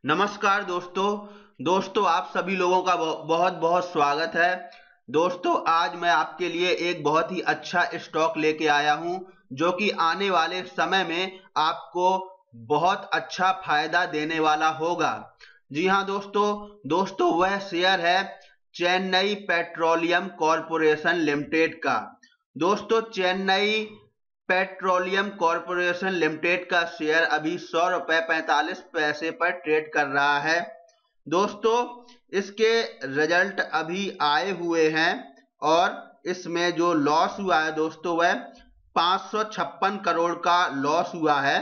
नमस्कार दोस्तों आप सभी लोगों का बहुत बहुत स्वागत है। दोस्तों आज मैं आपके लिए एक बहुत ही अच्छा स्टॉक लेके आया हूं जो कि आने वाले समय में आपको बहुत अच्छा फायदा देने वाला होगा। जी हां दोस्तों वह शेयर है चेन्नई पेट्रोलियम कॉरपोरेशन लिमिटेड का। दोस्तों चेन्नई पेट्रोलियम कॉरपोरेशन लिमिटेड का शेयर अभी 100 रुपए 45 पैसे पर ट्रेड कर रहा है। दोस्तों इसके रिजल्ट अभी आए हुए हैं और इसमें जो लॉस हुआ है दोस्तों वह 556 करोड़ का लॉस हुआ है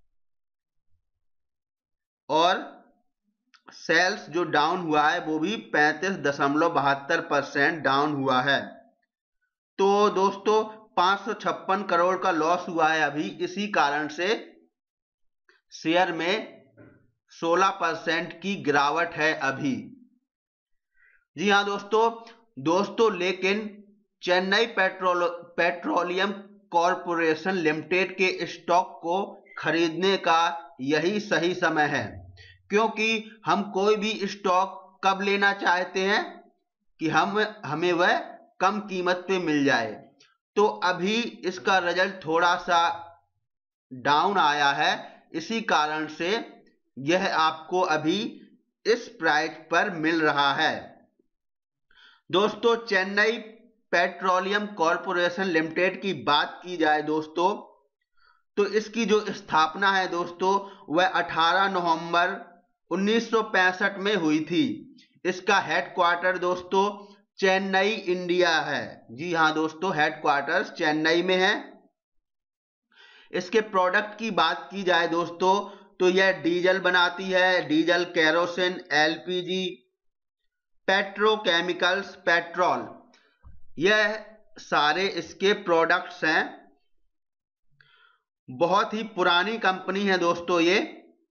और सेल्स जो डाउन हुआ है वो भी 35.72% डाउन हुआ है। तो दोस्तों 556 करोड़ का लॉस हुआ है अभी, इसी कारण से शेयर में 16% की गिरावट है अभी। जी हाँ दोस्तों लेकिन चेन्नई पेट्रोलियम कॉरपोरेशन लिमिटेड के स्टॉक को खरीदने का यही सही समय है, क्योंकि हम कोई भी स्टॉक कब लेना चाहते हैं कि हमें वह कम कीमत पे मिल जाए। तो अभी इसका रिजल्ट थोड़ा सा डाउन आया है, इसी कारण से यह आपको अभी इस प्राइस पर मिल रहा है। दोस्तों चेन्नई पेट्रोलियम कॉरपोरेशन लिमिटेड की बात की जाए दोस्तों, तो इसकी जो स्थापना है दोस्तों वह 18 नवंबर 1965 में हुई थी। इसका हेडक्वार्टर दोस्तों चेन्नई इंडिया है। जी हाँ दोस्तों, हेडक्वार्टर्स चेन्नई में है। इसके प्रोडक्ट की बात की जाए दोस्तों तो यह डीजल बनाती है, diesel, kerosene, LPG, petrochemicals, petrol, यह सारे इसके प्रोडक्ट्स हैं। बहुत ही पुरानी कंपनी है दोस्तों ये।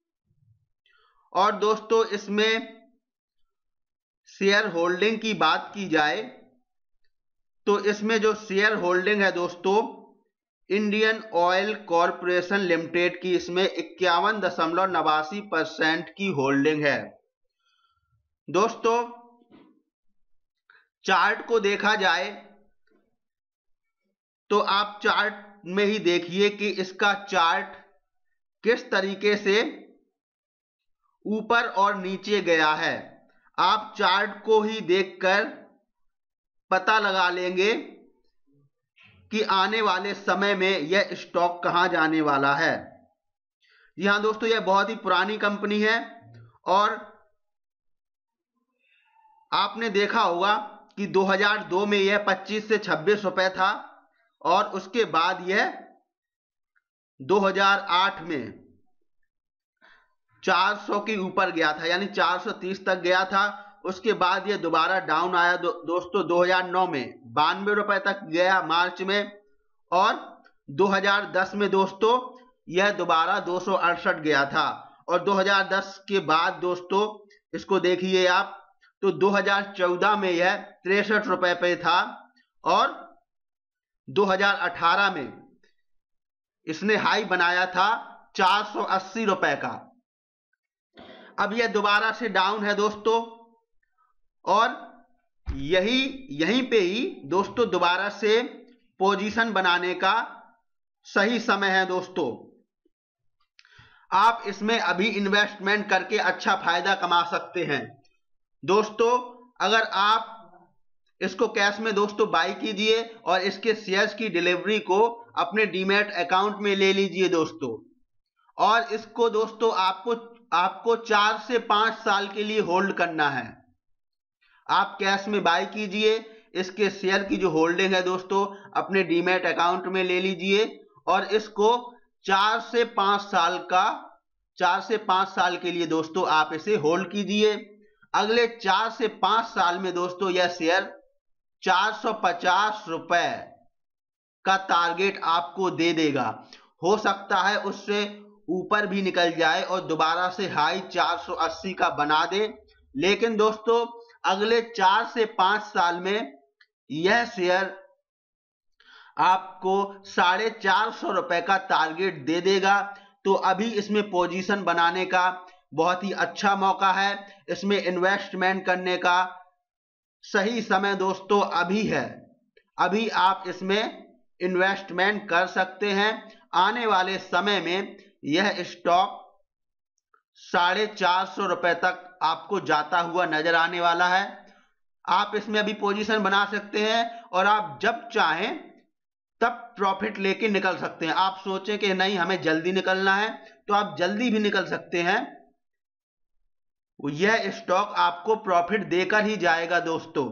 और दोस्तों इसमें शेयर होल्डिंग की बात की जाए तो इसमें जो शेयर होल्डिंग है दोस्तों इंडियन ऑयल कॉरपोरेशन लिमिटेड की, इसमें 51.89% की होल्डिंग है। दोस्तों चार्ट को देखा जाए तो आप चार्ट में ही देखिए कि इसका चार्ट किस तरीके से ऊपर और नीचे गया है। आप चार्ट को ही देखकर पता लगा लेंगे कि आने वाले समय में यह स्टॉक कहां जाने वाला है। जी हां दोस्तों, यह बहुत ही पुरानी कंपनी है और आपने देखा होगा कि 2002 में यह 25 से 26 रुपए था और उसके बाद यह 2008 में 400 के ऊपर गया था, यानी 430 तक गया था। उसके बाद यह दोबारा डाउन आया दोस्तों 2009 में 92 रुपए तक गया मार्च में, और 2010 में दोस्तों यह दोबारा 268 गया था। और 2010 के बाद दोस्तों इसको देखिए आप, तो 2014 में यह 63 रुपए पे था और 2018 में इसने हाई बनाया था 480 रुपए का। अब यह दोबारा से डाउन है दोस्तों और यहीं पे ही दोस्तों दोबारा से पोजीशन बनाने का सही समय है दोस्तों। आप इसमें अभी इन्वेस्टमेंट करके अच्छा फायदा कमा सकते हैं दोस्तों। अगर आप इसको कैश में दोस्तों बाई कीजिए और इसके शेयर्स की डिलीवरी को अपने डीमैट अकाउंट में ले लीजिए दोस्तों, और इसको दोस्तों आपको 4 से 5 साल के लिए होल्ड करना है। आप कैश में बाई कीजिए, इसके शेयर की जो होल्डिंग है दोस्तों अपने डीमैट अकाउंट में ले लीजिए और इसको 4 से 5 साल के लिए दोस्तों आप इसे होल्ड कीजिए। अगले 4 से 5 साल में दोस्तों यह शेयर 450 रुपए का टारगेट आपको दे देगा। हो सकता है उससे ऊपर भी निकल जाए और दोबारा से हाई 480 का बना दे, लेकिन दोस्तों अगले 4 से 5 साल में यह शेयर आपको 450 रुपए का टारगेट दे देगा। तो अभी इसमें पोजीशन बनाने का बहुत ही अच्छा मौका है। इसमें इन्वेस्टमेंट करने का सही समय दोस्तों अभी है। अभी आप इसमें इन्वेस्टमेंट कर सकते हैं। आने वाले समय में यह स्टॉक 450 रुपए तक आपको जाता हुआ नजर आने वाला है। आप इसमें अभी पोजीशन बना सकते हैं और आप जब चाहें तब प्रॉफिट लेके निकल सकते हैं। आप सोचें कि नहीं हमें जल्दी निकलना है तो आप जल्दी भी निकल सकते हैं। यह स्टॉक आपको प्रॉफिट देकर ही जाएगा दोस्तों।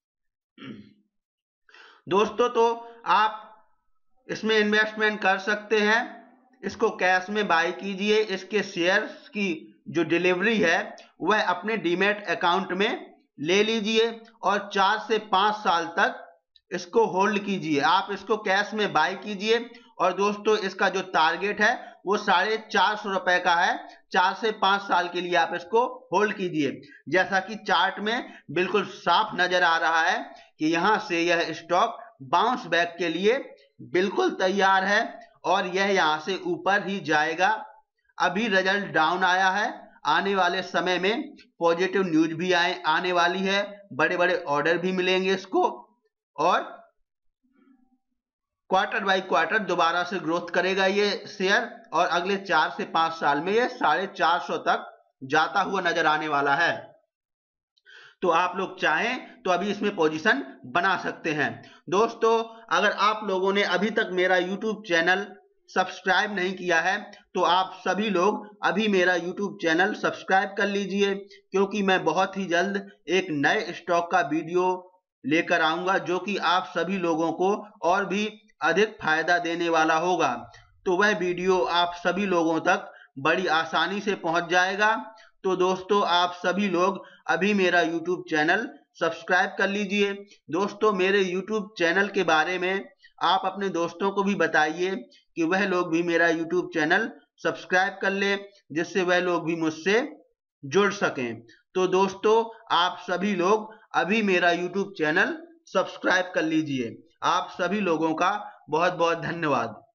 तो आप इसमें इन्वेस्टमेंट कर सकते हैं। इसको कैश में बाय कीजिए। इसके शेयर्स की जो डिलीवरी है वह अपने डीमैट अकाउंट में ले लीजिए और 4 से 5 साल तक इसको होल्ड कीजिए। आप इसको कैश में बाय कीजिए और दोस्तों इसका जो टारगेट है वो 450 रुपए का है। 4 से 5 साल के लिए आप इसको होल्ड कीजिए। जैसा कि चार्ट में बिल्कुल साफ नजर आ रहा है कि यहां से यह स्टॉक बाउंस बैक के लिए बिल्कुल तैयार है और यह यहां से ऊपर ही जाएगा। अभी रिजल्ट डाउन आया है। आने वाले समय में पॉजिटिव न्यूज भी आने वाली है। बड़े बड़े ऑर्डर भी मिलेंगे इसको और क्वार्टर बाय क्वार्टर दोबारा से ग्रोथ करेगा ये शेयर और अगले 4 से 5 साल में ये 450 तक जाता हुआ नजर आने वाला है। तो आप लोग चाहें तो अभी इसमें पोजीशन बना सकते हैं। दोस्तों अगर आप लोगों ने अभी तक मेरा YouTube चैनल सब्सक्राइब नहीं किया है तो आप सभी लोग अभी मेरा YouTube चैनल सब्सक्राइब कर लीजिए, क्योंकि मैं बहुत ही जल्द एक नए स्टॉक का वीडियो लेकर आऊंगा जो कि आप सभी लोगों को और भी अधिक फायदा देने वाला होगा। तो वह वीडियो आप सभी लोगों तक बड़ी आसानी से पहुंच जाएगा। तो दोस्तों आप सभी लोग अभी मेरा YouTube चैनल सब्सक्राइब कर लीजिए। दोस्तों मेरे YouTube चैनल के बारे में आप अपने दोस्तों को भी बताइए कि वह लोग भी मेरा YouTube चैनल सब्सक्राइब कर ले, जिससे वह लोग भी मुझसे जुड़ सकें। तो दोस्तों आप सभी लोग अभी मेरा YouTube चैनल सब्सक्राइब कर लीजिए। आप सभी लोगों का बहुत बहुत धन्यवाद।